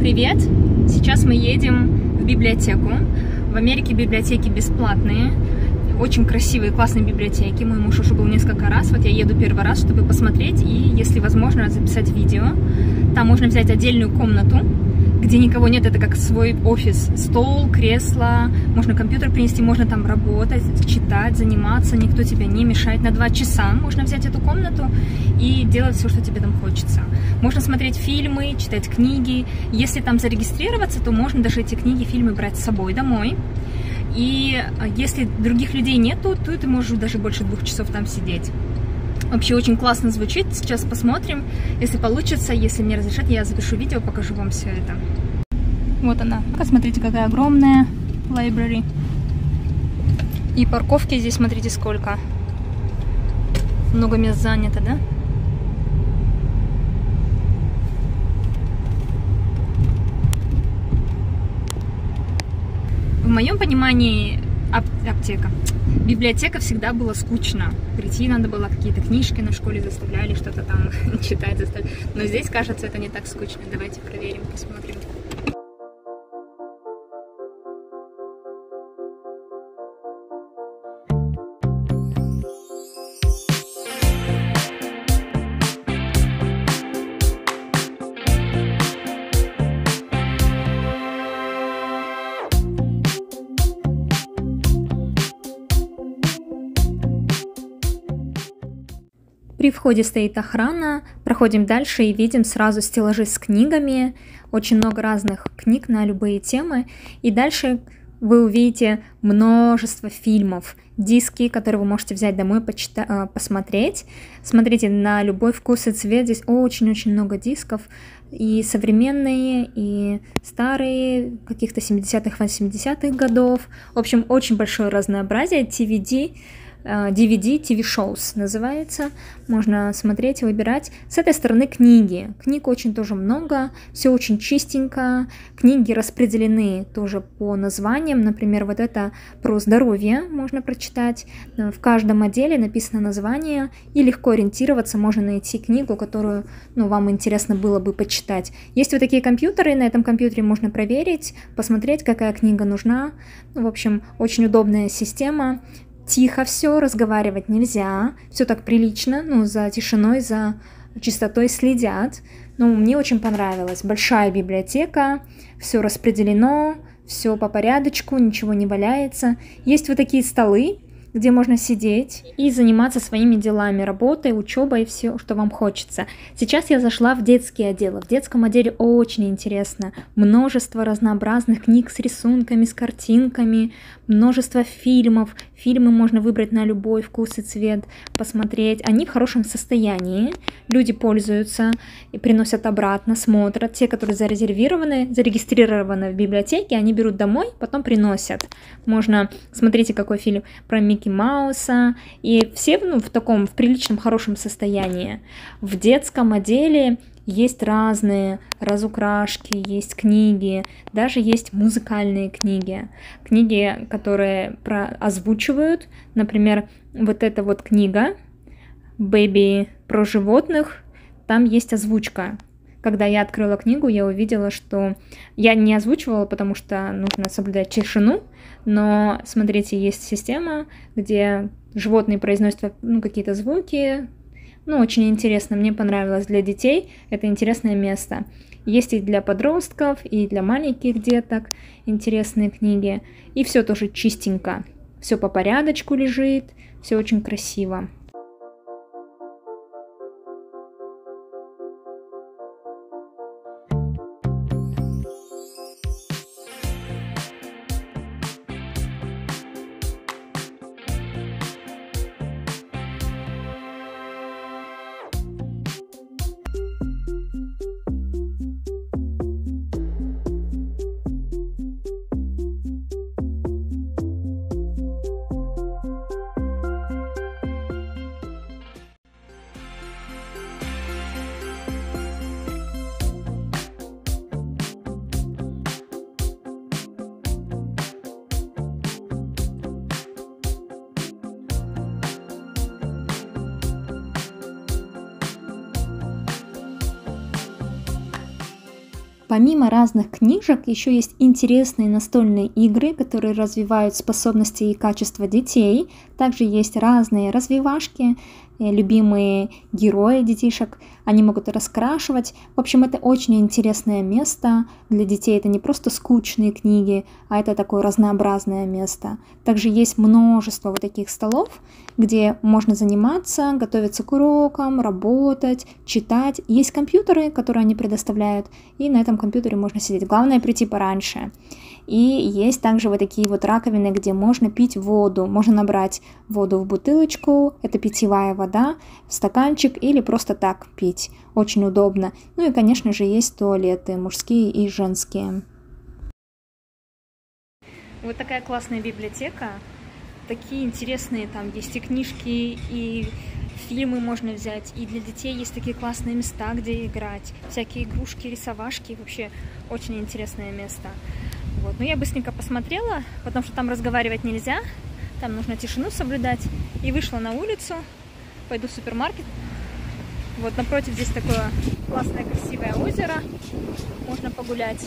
Привет! Сейчас мы едем в библиотеку. В Америке библиотеки бесплатные. Очень красивые, классные библиотеки. Мой муж уже был несколько раз. Вот я еду первый раз, чтобы посмотреть и, если возможно, записать видео. Там можно взять отдельную комнату, где никого нет. Это как свой офис. Стол, кресло. Можно компьютер принести, можно там работать, читать, заниматься. Никто тебя не мешает. На 2 часа можно взять эту комнату и делать все, что тебе там хочется. Можно смотреть фильмы, читать книги. Если там зарегистрироваться, то можно даже эти книги, фильмы брать с собой домой. И если других людей нету, то ты можешь даже больше 2 часов там сидеть. Вообще очень классно звучит. Сейчас посмотрим. Если получится, если мне разрешат, я запишу видео, покажу вам все это. Вот она. Смотрите, какая огромная library. И парковки здесь, смотрите, сколько. Много мест занято, да? В моем понимании библиотека всегда была скучно. Прийти надо было, какие-то книжки на школе заставляли, что-то там читать заставляли. Но здесь, кажется, это не так скучно. Давайте проверим, посмотрим. При входе стоит охрана, проходим дальше и видим сразу стеллажи с книгами, очень много разных книг на любые темы, и дальше вы увидите множество фильмов, диски, которые вы можете взять домой, посмотреть. Смотрите, на любой вкус и цвет, здесь очень-очень много дисков, и современные, и старые, каких-то 70-х, 80-х годов, в общем, очень большое разнообразие, DVD, TV-shows называется. Можно смотреть, выбирать. С этой стороны книги. Книг очень тоже много, все очень чистенько. Книги распределены тоже по названиям. Например, вот это про здоровье можно прочитать. В каждом отделе написано название, и легко ориентироваться. Можно найти книгу, которую вам интересно было бы почитать. Есть вот такие компьютеры, на этом компьютере можно проверить, посмотреть, какая книга нужна. В общем, очень удобная система. Тихо все, разговаривать нельзя, все так прилично, за тишиной, за чистотой следят. Мне очень понравилось. Большая библиотека, все распределено, все по порядочку, ничего не валяется. Есть вот такие столы, где можно сидеть и заниматься своими делами, работой, учебой, все, что вам хочется. Сейчас я зашла в детский отдел. В детском отделе очень интересно. Множество разнообразных книг с рисунками, с картинками, множество фильмов. Фильмы можно выбрать на любой вкус и цвет, посмотреть. Они в хорошем состоянии. Люди пользуются и приносят обратно, смотрят. Те, которые зарегистрированы в библиотеке, они берут домой, потом приносят. Можно, смотрите, какой фильм про Микки Мауса. И все в приличном, хорошем состоянии. В детском отделе есть разные разукрашки, есть книги, даже есть музыкальные книги. Книги, которые озвучивают, например, вот эта вот книга «Бэби» про животных, там есть озвучка. Когда я открыла книгу, я увидела, что я не озвучивала, потому что нужно соблюдать тишину, но, смотрите, есть система, где животные произносят какие-то звуки. Очень интересно, мне понравилось. Для детей это интересное место. Есть и для подростков, и для маленьких деток интересные книги. И все тоже чистенько. Все по порядочку лежит, все очень красиво. Помимо разных книжек, еще есть интересные настольные игры, которые развивают способности и качество детей. Также есть разные развивашки, любимые герои детишек, они могут раскрашивать. В общем, это очень интересное место для детей. Это не просто скучные книги, а это такое разнообразное место. Также есть множество вот таких столов, где можно заниматься, готовиться к урокам, работать, читать. Есть компьютеры, которые они предоставляют, и на этом компьютере можно сидеть. Главное прийти пораньше. И есть также вот такие вот раковины, где можно пить воду. Можно набрать воду в бутылочку, это питьевая вода, в стаканчик или просто так пить. Очень удобно. Ну и, конечно же, есть туалеты, мужские и женские. Вот такая классная библиотека. Такие интересные там есть и книжки, и фильмы можно взять. И для детей есть такие классные места, где играть. Всякие игрушки, рисовашки. Вообще очень интересное место. Вот. Но я быстренько посмотрела, потому что там разговаривать нельзя, там нужно тишину соблюдать. И вышла на улицу, пойду в супермаркет. Вот напротив здесь такое классное красивое озеро, можно погулять.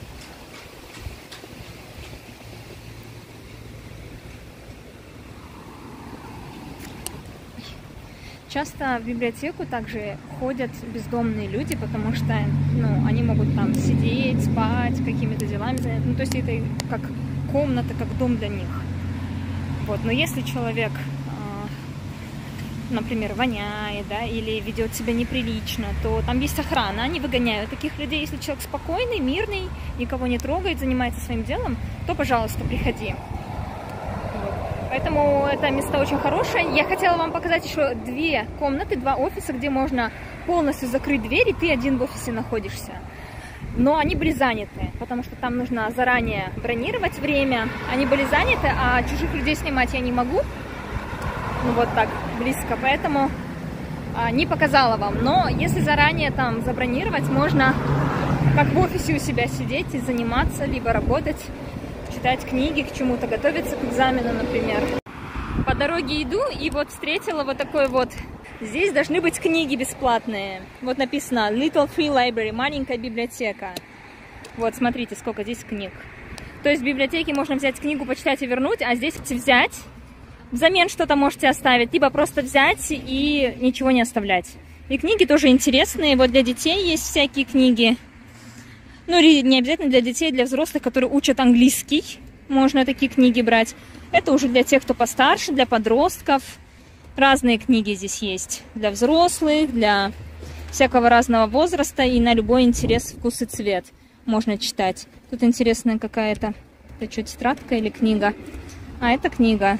Часто в библиотеку также ходят бездомные люди, потому что они могут там сидеть, спать, какими-то делами заняться. Ну, то есть это как комната, как дом для них. Вот. Но если человек, например, воняет, да, или ведет себя неприлично, то там есть охрана, они выгоняют таких людей. Если человек спокойный, мирный, никого не трогает, занимается своим делом, то, пожалуйста, приходи. Поэтому это место очень хорошее. Я хотела вам показать еще 2 комнаты, 2 офиса, где можно полностью закрыть дверь, и ты один в офисе находишься. Но они были заняты, потому что там нужно заранее бронировать время. Они были заняты, а чужих людей снимать я не могу. Ну вот так, близко, поэтому не показала вам. Но если заранее там забронировать, можно как в офисе у себя сидеть и заниматься, либо работать, читать книги, к чему-то готовиться, к экзамену, например. По дороге иду и вот встретила вот такой вот. Здесь должны быть книги бесплатные. Вот написано Little Free Library, маленькая библиотека. Вот смотрите, сколько здесь книг. То есть в библиотеке можно взять книгу, почитать и вернуть, а здесь взять, взамен что-то можете оставить, либо просто взять и ничего не оставлять. И книги тоже интересные. Вот для детей есть всякие книги. Ну, не обязательно для детей, для взрослых, которые учат английский. Можно такие книги брать. Это уже для тех, кто постарше, для подростков. Разные книги здесь есть. Для взрослых, для всякого разного возраста и на любой интерес, вкус и цвет можно читать. Тут интересная какая-то, это что, тетрадка или книга? А, это книга.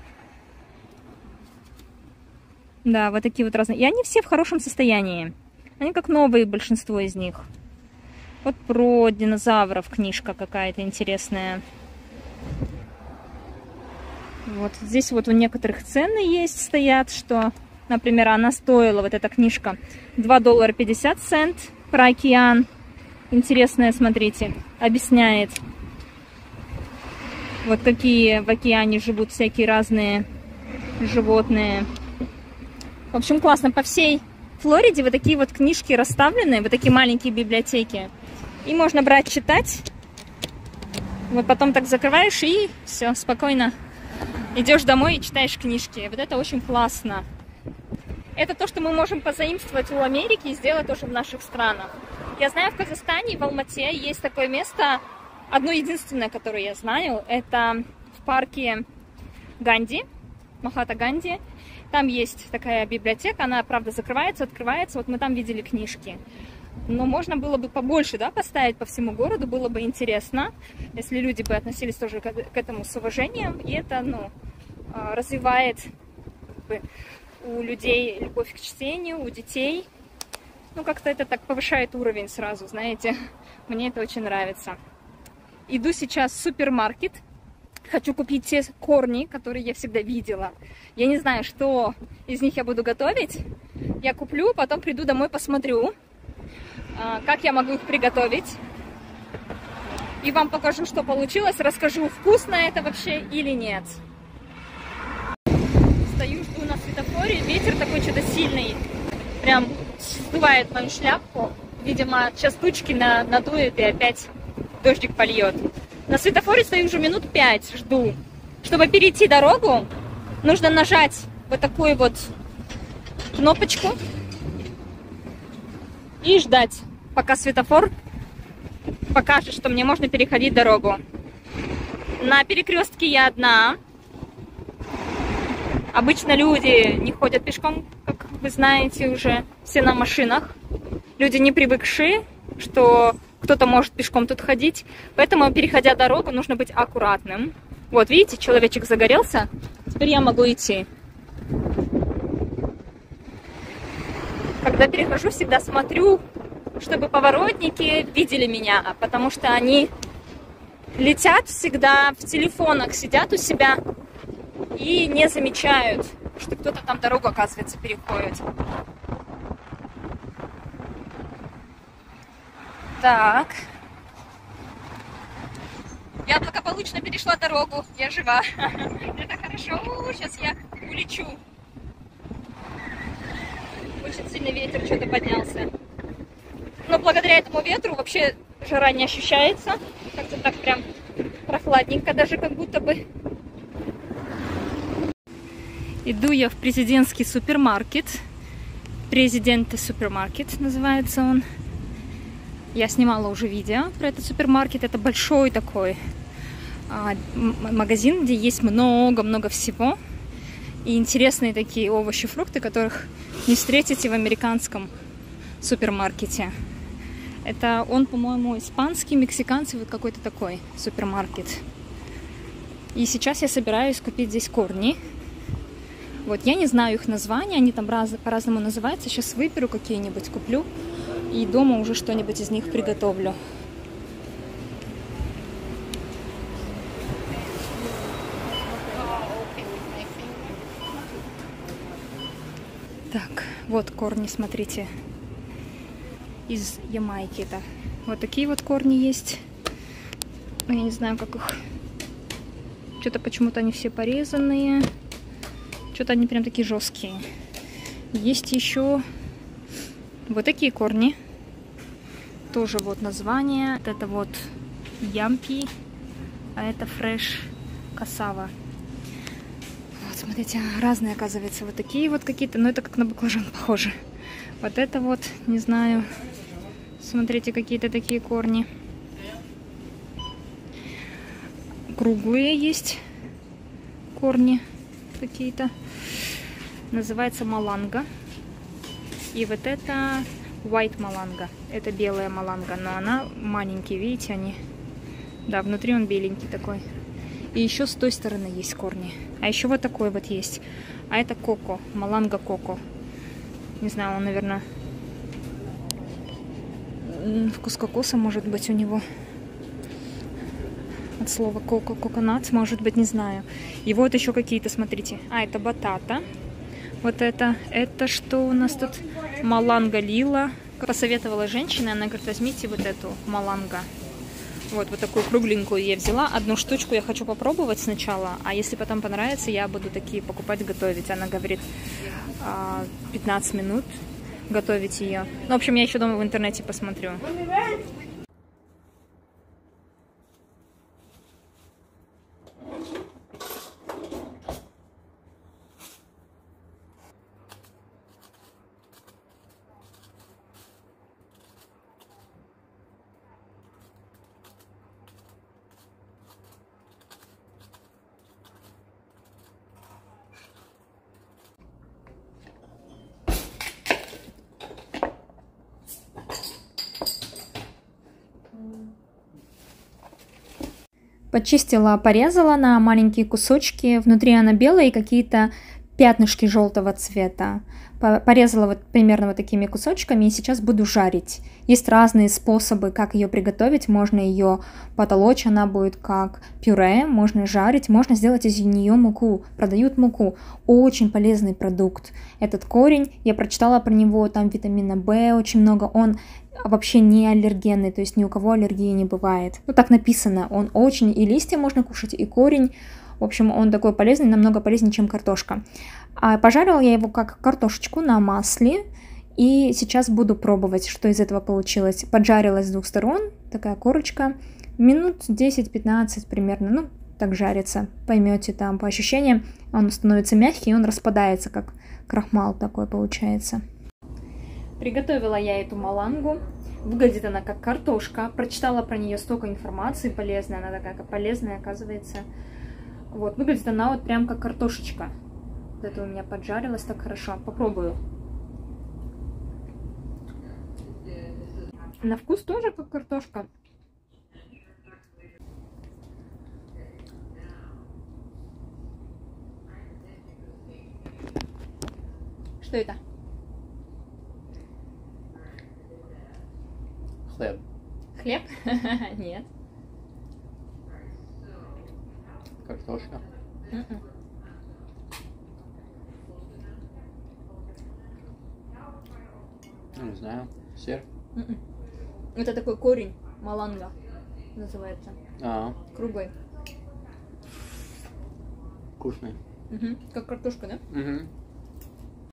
Да, вот такие вот разные. И они все в хорошем состоянии. Они как новые, большинство из них. Вот про динозавров книжка какая-то интересная. Вот здесь вот у некоторых цены есть, стоят, что, например, она стоила, вот эта книжка, $2.50 про океан. Интересная, смотрите, объясняет, вот какие в океане живут всякие разные животные. В общем, классно. По всей Флориде вот такие вот книжки расставлены, вот такие маленькие библиотеки. И можно брать, читать. Вот потом так закрываешь и все, спокойно идешь домой и читаешь книжки. Вот это очень классно. Это то, что мы можем позаимствовать у Америки и сделать тоже в наших странах. Я знаю, в Казахстане, в Алмате есть такое место, одно единственное, которое я знаю, это в парке Ганди, Махатма Ганди. Там есть такая библиотека, она, правда, закрывается, открывается. Вот мы там видели книжки. Но можно было бы побольше, да, поставить по всему городу, было бы интересно, если люди бы относились тоже к этому с уважением. И это, развивает у людей любовь к чтению, у детей. Ну, как-то это так повышает уровень сразу, знаете. Мне это очень нравится. Иду сейчас в супермаркет. Хочу купить те корни, которые я всегда видела. Я не знаю, что из них я буду готовить. Я куплю, потом приду домой, посмотрю, как я могу их приготовить. И вам покажу, что получилось. Расскажу, вкусно это вообще или нет. Стою, жду на светофоре. Ветер такой что-то сильный. Прям сдувает мою шляпку. Видимо, сейчас тучки надует и опять дождик польет. На светофоре стою уже минут 5, жду. Чтобы перейти дорогу, нужно нажать вот такую вот кнопочку и ждать, пока светофор покажет, что мне можно переходить дорогу. На перекрестке я одна. Обычно люди не ходят пешком, как вы знаете уже, все на машинах. Люди не привыкшие, что кто-то может пешком тут ходить. Поэтому, переходя дорогу, нужно быть аккуратным. Вот, видите, человечек загорелся. Теперь я могу идти. Когда перехожу, всегда смотрю, чтобы поворотники видели меня, потому что они летят всегда в телефонах, сидят у себя и не замечают, что кто-то там дорогу, оказывается, переходит. Так. Я благополучно перешла дорогу, я жива. Это хорошо. Сейчас я улечу. Очень сильный ветер что-то поднялся. Но благодаря этому ветру вообще жара не ощущается. Как-то так прям прохладненько даже как будто бы. Иду я в президентский супермаркет. Президенты супермаркет называется он. Я снимала уже видео про этот супермаркет. Это большой такой магазин, где есть много-много всего. И интересные такие овощи, фрукты, которых не встретите в американском супермаркете. Это он, по-моему, испанский, мексиканский, вот какой-то такой супермаркет. И сейчас я собираюсь купить здесь корни. Вот, я не знаю их названия, они там по-разному называются. Сейчас выберу какие-нибудь, куплю. И дома уже что-нибудь из них приготовлю. Так, вот корни, смотрите. Из Ямайки это. Вот такие вот корни есть. Но я не знаю, как их. Что-то почему-то они все порезанные. Что-то они прям такие жесткие. Есть еще вот такие корни. Тоже вот название. Вот это вот ямпи, а это фреш кассава. Вот, смотрите, разные, оказывается, вот такие вот какие-то, но это как на баклажан похоже. Вот это вот, не знаю. Смотрите, какие-то такие корни. Круглые есть корни какие-то. Называется маланга. И вот это white маланга. Это белая маланга, но она маленькие, видите, они. Да, внутри он беленький такой. И еще с той стороны есть корни. А еще вот такой вот есть. А это коко, маланга коко. Не знаю, он, наверное, вкус кокоса может быть у него. От слова коко, коконат, может быть, не знаю. И вот еще какие-то, смотрите. А, это батата. Вот это что у нас тут? Маланга лила. Посоветовала женщина, она говорит, возьмите вот эту маланга. Вот такую кругленькую я взяла. Одну штучку я хочу попробовать сначала, а если потом понравится, я буду такие покупать, готовить. Она говорит, 15 минут готовить ее. Ну, в общем, я еще дома в интернете посмотрю. Почистила, порезала на маленькие кусочки. Внутри она белая и какие-то пятнышки желтого цвета. Порезала вот примерно вот такими кусочками и сейчас буду жарить. Есть разные способы, как ее приготовить. Можно ее потолочь, она будет как пюре. Можно жарить, можно сделать из нее муку. Продают муку. Очень полезный продукт. Этот корень, я прочитала про него, там витамина В очень много. Он вообще не аллергенный, то есть ни у кого аллергии не бывает. Ну, так написано, он очень, и листья можно кушать, и корень. В общем, он такой полезный, намного полезнее, чем картошка. А пожарила я его как картошечку на масле И сейчас буду пробовать, что из этого получилось. Поджарилась с двух сторон, такая корочка. Минут 10-15 примерно, ну, так жарится. Поймете там по ощущениям, он становится мягкий, и он распадается, как крахмал такой получается. Приготовила я эту малангу. Выглядит она как картошка. Прочитала про нее столько информации полезной. Она такая полезная, оказывается. Вот, выглядит она вот прям как картошечка. Вот это у меня поджарилось так хорошо. Попробую. На вкус тоже как картошка. Что это? Хлеб. Хлеб? Нет. Картошка. Не знаю. Сыр. Это такой корень, маланга называется. Круглый. Вкусный. Как картошка, да?